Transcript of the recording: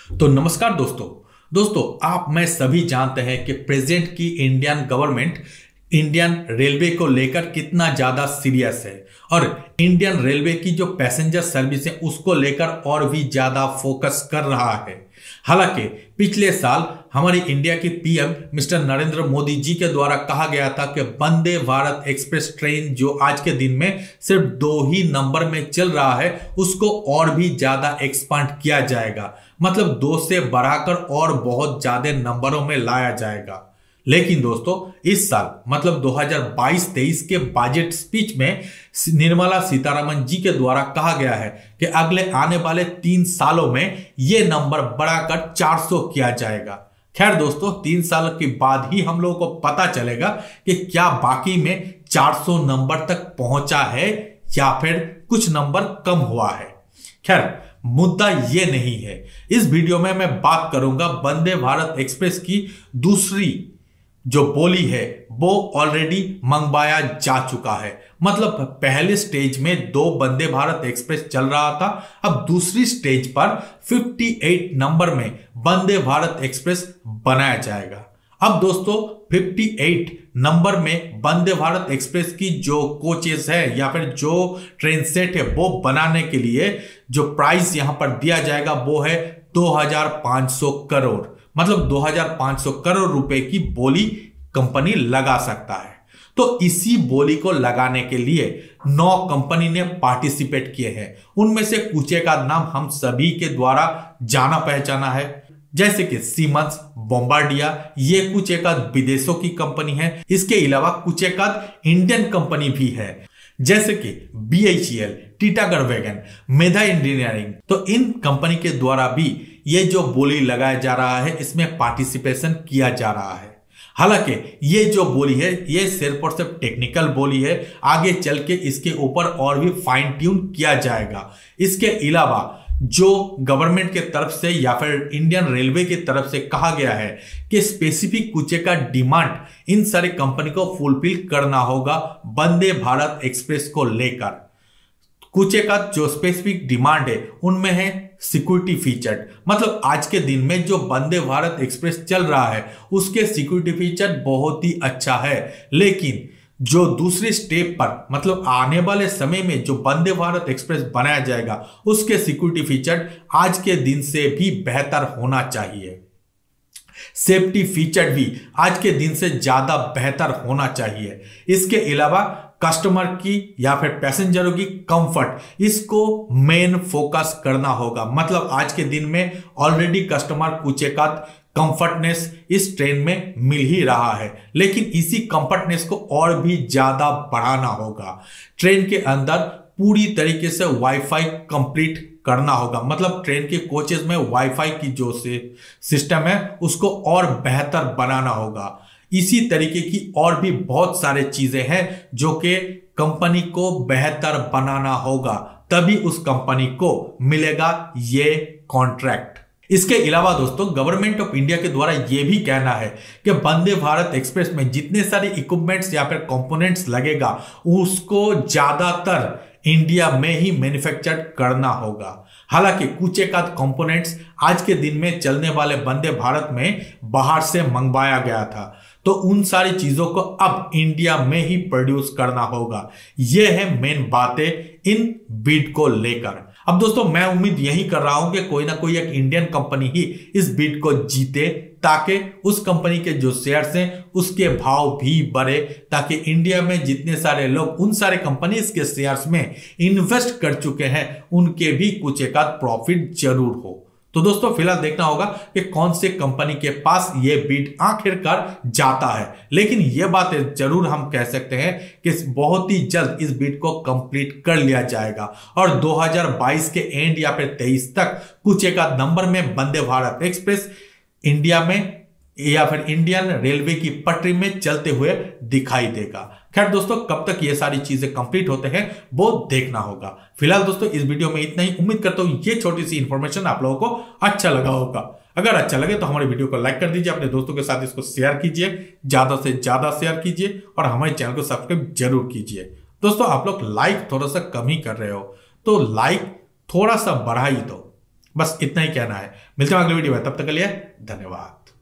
तो नमस्कार दोस्तों आप मैं सभी जानते हैं कि प्रेजेंट की इंडियन गवर्नमेंट इंडियन रेलवे को लेकर कितना ज्यादा सीरियस है और इंडियन रेलवे की जो पैसेंजर सर्विस है उसको लेकर और भी ज्यादा फोकस कर रहा है। हालांकि पिछले साल हमारी इंडिया के पीएम मिस्टर नरेंद्र मोदी जी के द्वारा कहा गया था कि वंदे भारत एक्सप्रेस ट्रेन जो आज के दिन में सिर्फ 2 ही नंबर में चल रहा है उसको और भी ज्यादा एक्सपांड किया जाएगा, मतलब 2 से बढ़ाकर और बहुत ज्यादा नंबरों में लाया जाएगा। लेकिन दोस्तों इस साल मतलब 2022-23 के बजट स्पीच में निर्मला सीतारमण जी के द्वारा कहा गया है कि अगले आने वाले 3 सालों में यह नंबर बढ़ाकर 400 किया जाएगा। खैर दोस्तों 3 साल के बाद ही हम लोगों को पता चलेगा कि क्या बाकी में 400 नंबर तक पहुंचा है या फिर कुछ नंबर कम हुआ है। खैर मुद्दा ये नहीं है। इस वीडियो में मैं बात करूंगा वंदे भारत एक्सप्रेस की दूसरी जो बोली है वो ऑलरेडी मंगवाया जा चुका है। मतलब पहले स्टेज में 2 वंदे भारत एक्सप्रेस चल रहा था, अब दूसरी स्टेज पर 58 नंबर में वंदे भारत एक्सप्रेस बनाया जाएगा। अब दोस्तों 58 नंबर में वंदे भारत एक्सप्रेस की जो कोचेस है या फिर जो ट्रेन सेट है वो बनाने के लिए जो प्राइस यहां पर दिया जाएगा वो है 2500 करोड़, मतलब 2500 करोड़ रुपए की बोली कंपनी लगा सकता है। तो इसी बोली को लगाने के लिए 9 कंपनी ने पार्टिसिपेट किए हैं। उनमें से कुछ का नाम हम सभी के द्वारा जाना पहचाना है, जैसे कि सीमेंस, बॉम्बार्डिया, ये कुछ एक विदेशों की कंपनी है। इसके अलावा कुछ एक इंडियन कंपनी भी है, जैसे कि BHEL, Titagarh wagon, Medha engineering. तो इन कंपनी के द्वारा भी ये जो बोली लगाया जा रहा है इसमें पार्टिसिपेशन किया जा रहा है। हालांकि ये जो बोली है ये सिर्फ और सिर्फ टेक्निकल बोली है, आगे चल के इसके ऊपर और भी फाइन ट्यून किया जाएगा। इसके अलावा जो गवर्नमेंट के तरफ से या फिर इंडियन रेलवे की तरफ से कहा गया है कि स्पेसिफिक कुछ का डिमांड इन सारे कंपनी को फुलफिल करना होगा वंदे भारत एक्सप्रेस को लेकर। कुछ का जो स्पेसिफिक डिमांड है उनमें है सिक्योरिटी फीचर, मतलब आज के दिन में जो वंदे भारत एक्सप्रेस चल रहा है उसके सिक्योरिटी फीचर बहुत ही अच्छा है, लेकिन जो दूसरी स्टेप पर मतलब आने वाले समय में जो वंदे भारत एक्सप्रेस बनाया जाएगा उसके सिक्योरिटी फीचर आज के दिन से भी बेहतर होना चाहिए। सेफ्टी फीचर भी आज के दिन से ज्यादा बेहतर होना चाहिए। इसके अलावा कस्टमर की या फिर पैसेंजरों की कंफर्ट, इसको मेन फोकस करना होगा। मतलब आज के दिन में ऑलरेडी कस्टमर कुछ एक कंफर्टनेस इस ट्रेन में मिल ही रहा है, लेकिन इसी कंफर्टनेस को और भी ज्यादा बढ़ाना होगा। ट्रेन के अंदर पूरी तरीके से वाईफाई कंप्लीट करना होगा, मतलब ट्रेन के कोचेस में वाईफाई की जो सिस्टम है उसको और बेहतर बनाना होगा। इसी तरीके की और भी बहुत सारे चीजें हैं जो कि कंपनी को बेहतर बनाना होगा, तभी उस कंपनी को मिलेगा ये कॉन्ट्रैक्ट। इसके अलावा दोस्तों गवर्नमेंट ऑफ इंडिया के द्वारा यह भी कहना है कि वंदे भारत एक्सप्रेस में जितने सारे इक्विपमेंट्स या फिर कंपोनेंट्स लगेगा उसको ज्यादातर इंडिया में ही मैन्युफैक्चर करना होगा। हालांकि कुछ एक कंपोनेंट्स आज के दिन में चलने वाले वंदे भारत में बाहर से मंगवाया गया था, तो उन सारी चीजों को अब इंडिया में ही प्रोड्यूस करना होगा। यह है मेन बातें इन बिड को लेकर। अब दोस्तों मैं उम्मीद यही कर रहा हूं कि कोई ना कोई एक इंडियन कंपनी ही इस बिड को जीते, ताकि उस कंपनी के जो शेयर्स हैं उसके भाव भी बढ़े, ताकि इंडिया में जितने सारे लोग उन सारे कंपनीज के शेयर्स में इन्वेस्ट कर चुके हैं उनके भी कुछ एक प्रॉफिट जरूर हो। तो दोस्तों फिलहाल देखना होगा कि कौन से कंपनी के पास ये बिड आखिरकार जाता है, लेकिन ये बात जरूर हम कह सकते हैं कि बहुत ही जल्द इस बिड को कंप्लीट कर लिया जाएगा और 2022 के एंड या फिर 23 तक कुछ एक नंबर में वंदे भारत एक्सप्रेस इंडिया में या फिर इंडियन रेलवे की पटरी में चलते हुए दिखाई देगा। खैर दोस्तों कब तक ये सारी चीजें कंप्लीट होते हैं वो देखना होगा। फिलहाल दोस्तों इस वीडियो में इतना ही। उम्मीद करता हूं ये छोटी सी इंफॉर्मेशन आप लोगों को अच्छा लगा होगा। अगर अच्छा लगे तो हमारे वीडियो को लाइक कर दीजिए, अपने दोस्तों के साथ इसको शेयर कीजिए, ज्यादा से ज्यादा शेयर कीजिए और हमारे चैनल को सब्सक्राइब जरूर कीजिए। दोस्तों आप लोग लाइक थोड़ा सा कम ही कर रहे हो, तो लाइक थोड़ा सा बढ़ा ही दो। बस इतना ही कहना है। मिलते हैं अगले वीडियो में, तब तक के लिए धन्यवाद।